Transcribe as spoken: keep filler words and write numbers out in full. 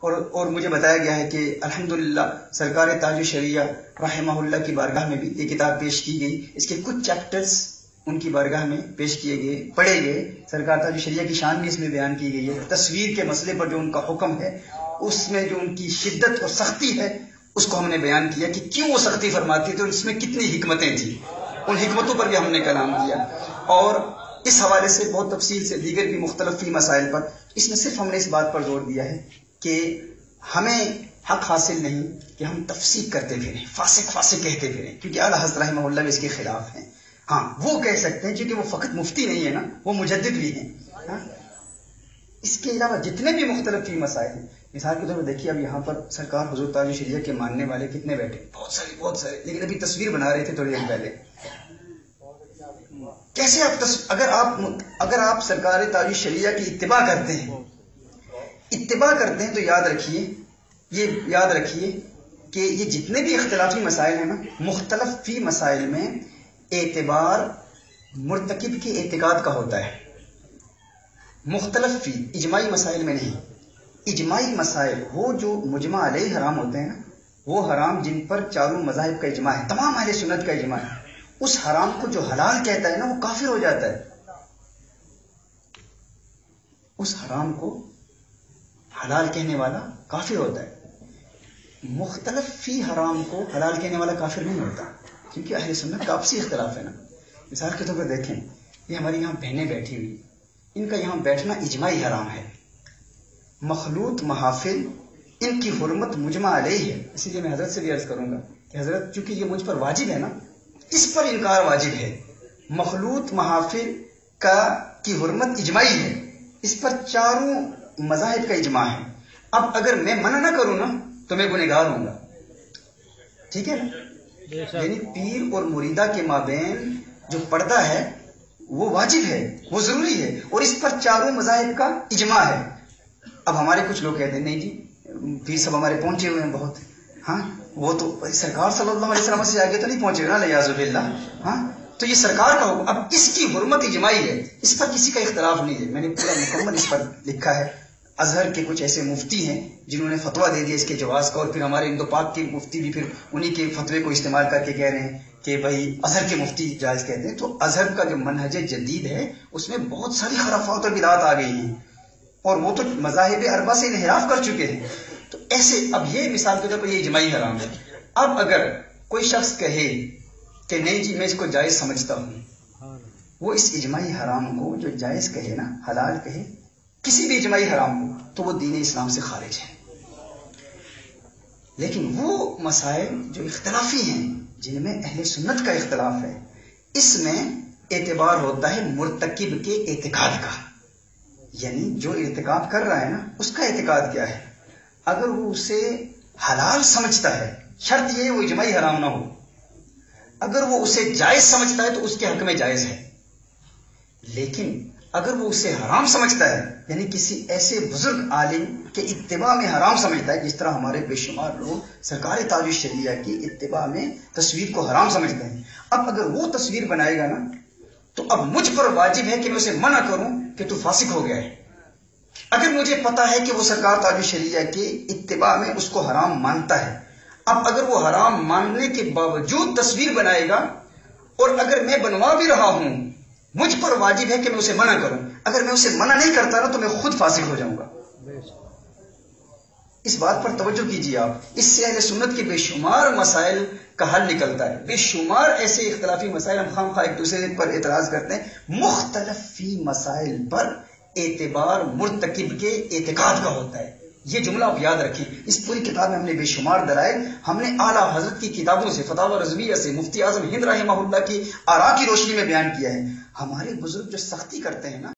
اور اور مجھے بتایا گیا ہے کہ الحمدللہ سرکار تاج الشریعہ رحمہ اللہ کی بارگاہ میں بھی یہ کتاب پیش کی گئی. اس کے کچھ چیپٹرز ان کی بارگاہ میں پیش کیے گئے، پڑھے گئے. سرکار تاج الشریعہ کی شان بھی اس میں بیان کی گئی ہے. تصویر کے مسئلے پر جو ان کا حکم ہے، اس میں جو ان کی شدت اور سختی ہے، اس کو ہم نے بیان کیا کہ کیوں وہ سختی فرماتی تھی اور اس میں کتنی حکمتیں تھیں. ان حکمتوں پر بھی ہم نے کلام کیا، اور اس حوالے سے بہت تفصیل سے دیگر بھی مختلف فی مسائل پر. اس میں صرف ہم نے اس بات پر زور دیا ہے کہ ہمیں حق حاصل نہیں کہ ہم تفسیق کرتے پھریں، فاسق فاسق کہتے پھریں، کیونکہ اعلیٰ حضرت رحمہ اللہ بھی اس کے خلاف ہیں. ہاں وہ کہہ سکتے ہیں، کیونکہ وہ فقط مفتی نہیں ہے نا، وہ مجدد بھی ہیں. ہاں اس کے علاوہ جتنے بھی مختلف فی مسائل ہیں، مثال کے طور پر دیکھیے اب یہاں پر سرکار حضور تاج الشریعہ کے ماننے والے کتنے بیٹھے، بہت سارے بہت سارے. لیکن ابھی تصویر بنا رہے تھے تھوڑی دیر پہلے. کیسے آپ اگر آپ اگر آپ سرکار تاج الشریعہ کی اتباع کرتے ہیں اتباع کرتے ہیں تو یاد رکھیے یہ یاد رکھیے کہ یہ جتنے بھی اختلافی مسائل ہیں نا، مختلف فی مسائل میں اعتبار مرتکب کے اعتقاد کا ہوتا ہے. مختلف فی اجماعی مسائل میں نہیں. اجماعی مسائل وہ جو مجمع علیہ حرام ہوتے ہیں نا، وہ حرام جن پر چاروں مذاہب کا اجماع ہے، تمام اہل سنت کا اجماع ہے. اس حرام کو جو حلال کہتا ہے نا، وہ کافر ہو جاتا ہے. اس حرام کو حلال کہنے والا کافر ہوتا ہے. مختلف فی حرام کو حلال کہنے والا کافر نہیں ہوتا، کیونکہ اہل سنت کا آپسی اختلاف ہے نا. مثال کے طور پر دیکھیں، یہ ہماری یہاں بہنیں بیٹھی ہوئی، ان کا یہاں بیٹھنا اجماعی حرام ہے. مخلوط محافل ان کی حرمت مجمع علیہ ہے. اسی لیے میں حضرت سے بھی عرض کروں گا کہ حضرت چونکہ یہ مجھ پر واجب ہے نا، اس پر انکار واجب ہے. مخلوط محافل کا کی حرمت اجماعی ہے، اس پر چاروں مذاہب کا اجماع ہے. اب اگر میں منع نہ کروں نا تو میں گنہگار ہوں گا. ٹھیک ہے نا؟ یعنی پیر اور مریدہ کے مابین جو پردہ ہے وہ واجب ہے، وہ ضروری ہے، اور اس پر چاروں مذاہب کا اجماع ہے. اب ہمارے کچھ لوگ کہتے ہیں نہیں جی پیر سب ہمارے پہنچے ہوئے ہیں بہت. ہاں وہ تو سرکار صلی اللہ علیہ وسلم سے آگے تو نہیں پہنچے نا، لیاذ باللہ. ہاں تو یہ سرکار کا حکم، اب اس کی حرمت اجماعی ہے، اس پر کسی کا اختلاف نہیں ہے. میں نے پورا مکمل اس پر لکھا ہے. ازہر کے کچھ ایسے مفتی ہیں جنہوں نے فتویٰ دے دیا اس کے جواز کا، اور پھر ہمارے ہندو پاک کے مفتی بھی پھر انہی کے فتوے کو استعمال کر کے کہہ رہے ہیں کہ بھائی ازہر کے مفتی جائز کہتے ہیں. تو ازہر کا جو منہج جدید ہے اس میں بہت ساری خرافات اور بدعات آ گئی ہیں، اور وہ تو مذاہب اربعہ سے انحراف کر چکے ہیں. تو ایسے اب یہ مثال کے طور پر یہ اجماعی حرام ہے. اب اگر کوئی شخص کہے کہ نہیں جی میں اس کو جائز سمجھتا ہوں، وہ اس اجماعی حرام کو جو جائز کہے نا، حلال کہے کسی بھی اجماعی حرام کو، تو وہ دین اسلام سے خارج ہے. لیکن وہ مسائل جو اختلافی ہیں، جن میں اہل سنت کا اختلاف ہے، اس میں اعتبار ہوتا ہے مرتکب کے اعتقاد کا. یعنی جو ارتکاب کر رہا ہے نا، اس کا اعتقاد کیا ہے. اگر وہ اسے حلال سمجھتا ہے، شرط یہ ہے وہ اجماعی حرام نہ ہو. اگر وہ اسے جائز سمجھتا ہے تو اس کے حق میں جائز ہے. لیکن اگر وہ اسے حرام سمجھتا ہے، یعنی کسی ایسے بزرگ عالم کے اتباع میں حرام سمجھتا ہے، جس طرح ہمارے بے شمار لوگ سرکار تاج الشریعہ کی اتباع میں تصویر کو حرام سمجھتے ہیں. اب اگر وہ تصویر بنائے گا نا، تو اب مجھ پر واجب ہے کہ میں اسے منع کروں کہ تو فاسق ہو گیا ہے. اگر مجھے پتا ہے کہ وہ سرکار تاج الشریعہ کے اتباع میں اس کو حرام مانتا ہے، اب اگر وہ حرام ماننے کے باوجود تصویر بنائے گا، اور اگر میں بنوا بھی رہا ہوں، مجھ پر واجب ہے کہ میں اسے منع کروں. اگر میں اسے منع نہیں کرتا نا تو میں خود فاسق ہو جاؤں گا. اس بات پر توجہ کیجیے آپ. اس سے اہل سنت کے بے شمار مسائل کا حل نکلتا ہے. بے شمار ایسے اختلافی مسائل ہم خام خواہ ایک دوسرے پر اعتراض کرتے ہیں. مختلف فی مسائل پر اعتبار مرتکب کے اعتقاد کا ہوتا ہے. یہ جملہ آپ یاد رکھیں. اس پوری کتاب میں ہم نے بے شمار دلائل ہم نے اعلیٰ حضرت کی کتابوں سے، فتاوی رضویہ سے، مفتی اعظم ہند رحمہ اللہ کی آراء کی روشنی میں بیان کیا ہے. ہمارے بزرگ جو سختی کرتے ہیں نا